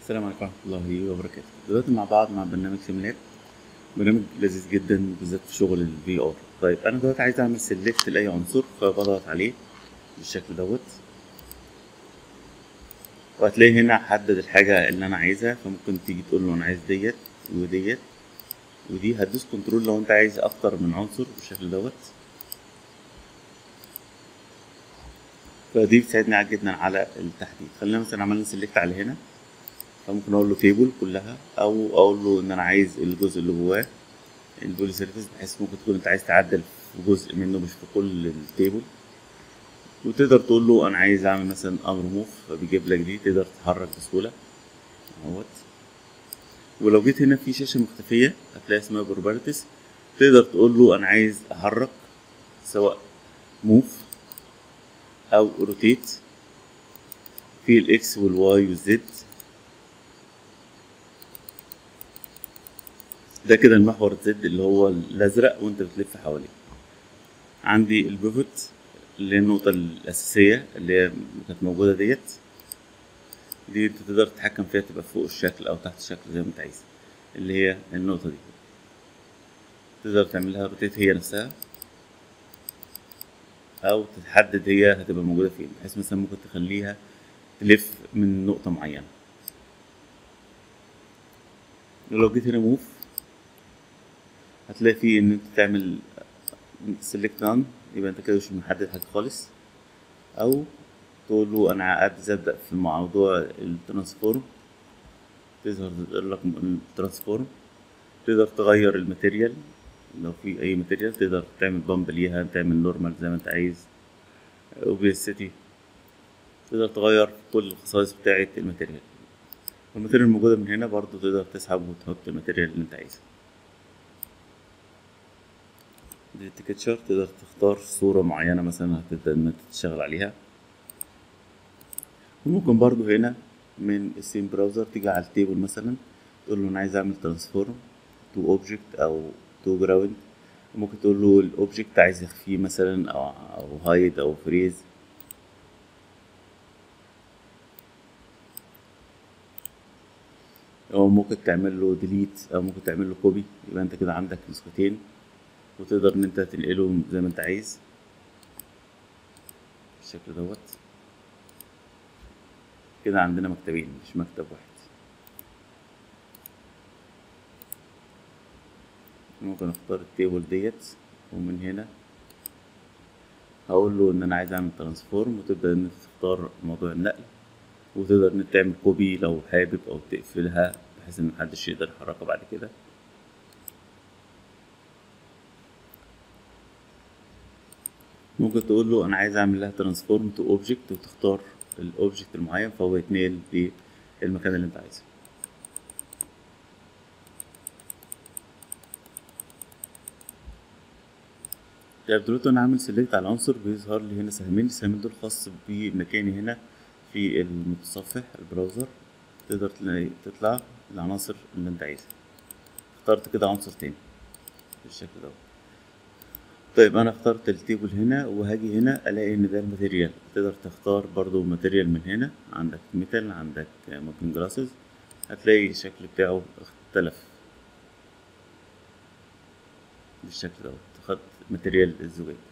السلام عليكم ورحمة الله وبركاته. دلوقتي مع بعض مع برنامج سيميلاب، برنامج لذيذ جدا بالذات في شغل الفي ار. طيب انا دلوقتي عايز اعمل سيلكت لاي عنصر، فبضغط عليه بالشكل دوت، وهتلاقي هنا حدد الحاجة اللي انا عايزها. فممكن تيجي تقول له انا عايز ديت وديت ودي. هتدوس كنترول لو انت عايز اكتر من عنصر بالشكل دوت. فدي بتساعدني جدا على التحديد. خلينا مثلا عملنا سيلكت على هنا، فممكن اقول له تيبل كلها، او اقول له ان انا عايز الجزء اللي جواه البولي سيرفيس، بحيث ممكن تكون انت عايز تعدل في جزء منه مش في كل التيبل. وتقدر تقول له انا عايز اعمل مثلا امر موف، فبيجيب لك دي تقدر تتحرك بسهوله اهوت. ولو جيت هنا في شاشه مختفيه هتلاقي اسمها بروبرتيز، تقدر تقول له انا عايز احرك سواء موف او روتيت في الاكس والواي والزد. ده كده المحور الزد اللي هو الازرق وانت بتلف حواليه. عندي البيفوت اللي هي النقطة الأساسية اللي هي كانت موجودة دي انت تقدر تتحكم فيها، تبقى فوق الشكل أو تحت الشكل زي ما انت عايز. اللي هي النقطة دي تقدر تعملها روتيت هي نفسها، أو تتحدد هي هتبقى موجودة فين، بحيث مثلا ممكن تخليها تلف من نقطة معينة. ولو جيت هنا موف هتلاقي فيه إن انت تعمل سيلكت نان، يبقى انت كده مش محدد حاجة خالص. أو تقول له أنا عايز أبدأ في موضوع الترانسفورم، تظهر لك الترانسفورم. تقدر تغير الماتيريال، لو في اي ماتيريال تقدر تعمل بامب ليها، تعمل نورمال زي ما انت عايز، اوبيسيتي. تقدر تغير كل الخصائص بتاعة الماتيريال. والماتيريال الموجودة من هنا برضو تقدر تسحب وتحط الماتيريال اللي انت عايزها. دي تكتشر، تقدر تختار صورة معينة مثلا هتبدأ ان انت تشتغل عليها. وممكن برضو هنا من السين براوزر تيجي على التيبل مثلا، تقول له انا عايز اعمل ترانسفورم تو اوبجكت او تو جراوند. ممكن تقول له الاوبجكت عايز يخفيه مثلا او هايد او فريز. او ممكن تعمل له ديليت او ممكن تعمل له كوبي، يبقى انت كده عندك نسختين وتقدر ان انت تنقلهم زي ما انت عايز بالشكل دوت. كده عندنا مكتبين مش مكتب واحد. ممكن اختار التيبل ديت، ومن هنا هقول له ان انا عايز اعمل ترانسفورم، وتبدا ان انت تختار موضوع النقل. وتقدر ان انت تعمل كوبي لو حابب، او تقفلها بحيث ان محدش يقدر يحركها بعد كده. ممكن تقول له انا عايز اعمل لها ترانسفورم تو اوبجكت، وتختار الاوبجكت المعين فهو يتنقل للمكان اللي انت عايزه. طيب دلوقتي انا عامل سيلكت على العنصر، بيظهر لي هنا سهمين. السهمين دول خاص بمكاني هنا في المتصفح البراوزر. تقدر تطلع العناصر اللي انت عايزها. اخترت كده عنصر تاني بالشكل ده. طيب انا اخترت التيبل هنا، وهاجي هنا الاقي ان ده الماتيريال. تقدر تختار برضو ماتيريال من هنا، عندك ميتال، عندك ممكن جلاسز. هتلاقي الشكل بتاعه اختلف بالشكل ده. خدت ماتيريال الزجاج.